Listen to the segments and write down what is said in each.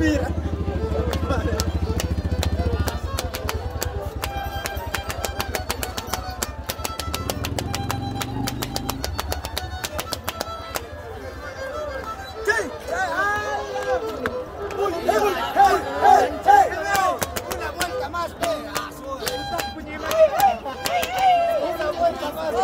Mira. Una vuelta más, pedazo. Una vuelta más.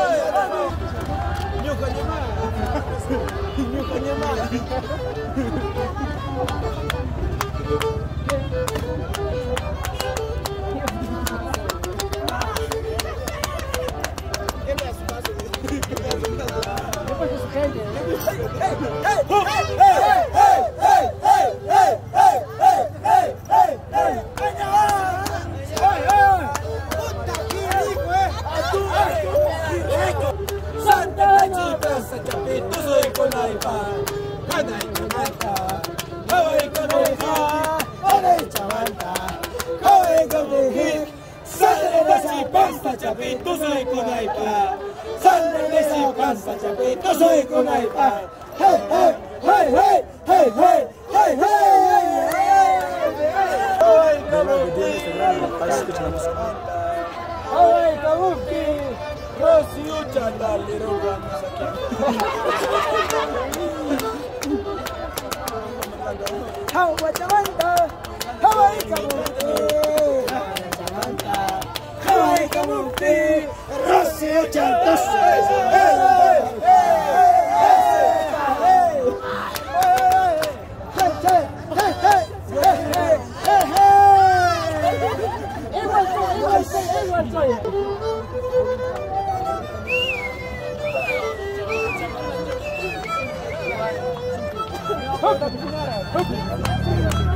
Chapito soy con aipa, sal de esa panza, chapito soy con aipa. Hey, hey, hey, hey, hey, hey, hey, hey, hey. Ay, Kabuki, Rosy Uchanda, le rogamos aquí. Hawa Chavanta, Hawa Kabuki. Kabuki, Rosy Uchanda. Hook!